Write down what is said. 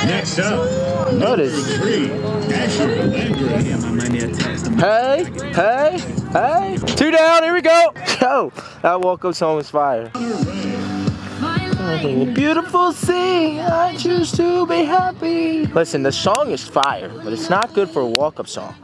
Next up, number 3, Asher Landry. Hey. 2 down, here we go. Yo, that walk-up song was fire. Beautiful sea, I choose to be happy. Listen, the song is fire, but it's not good for a walk-up song.